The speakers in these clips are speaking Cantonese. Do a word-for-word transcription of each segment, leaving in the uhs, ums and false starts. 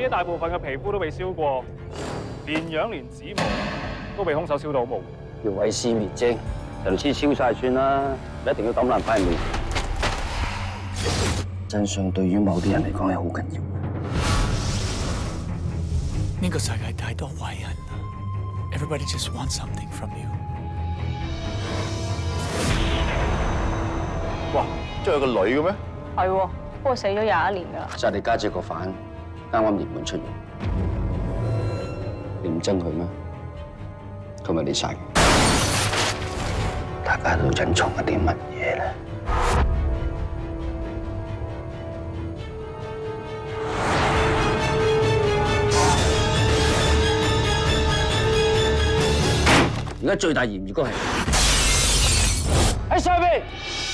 己大部分嘅皮膚都被燒過，連樣連指毛都被兇手燒到好模糊。 要毀屍滅跡，人黐燒晒算啦，你一定要抌爛塊面。真相對於某啲人嚟講係好緊要。 呢個世界太多壞人啦 ，everybody just wants something from you。 哇，仲有個女嘅咩？ 係喎，不過死咗廿一年㗎啦。 就係你家姐個犯，啱啱熱門出獄，你唔憎佢咩？佢咪你殺嘅？大家都隱藏一啲乜嘢咧？而家最大嫌疑嗰係喺上邊。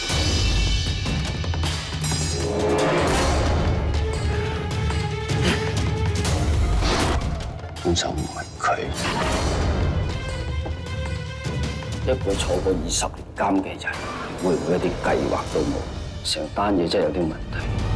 兇手唔係佢，一個坐過二十年監嘅人，會唔會一啲計劃都冇？成單嘢真係有啲問題。